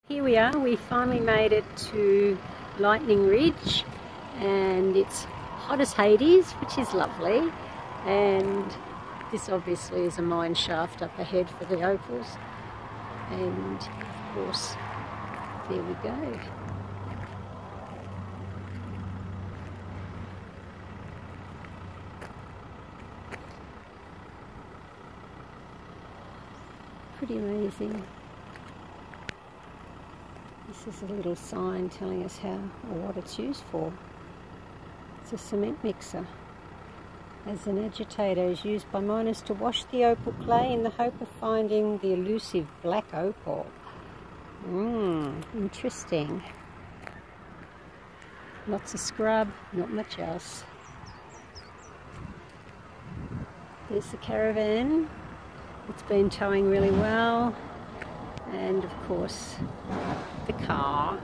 Here we are, we finally made it to Lightning Ridge, and it's hot as Hades, which is lovely, and this obviously is a mine shaft up ahead for the opals, and of course there we go. Pretty amazing. This is a little sign telling us how or what it's used for. It's a cement mixer. As an agitator is used by miners to wash the opal clay in the hope of finding the elusive black opal. Interesting. Lots of scrub, not much else. There's the caravan. It's been towing really well. And of course, the car.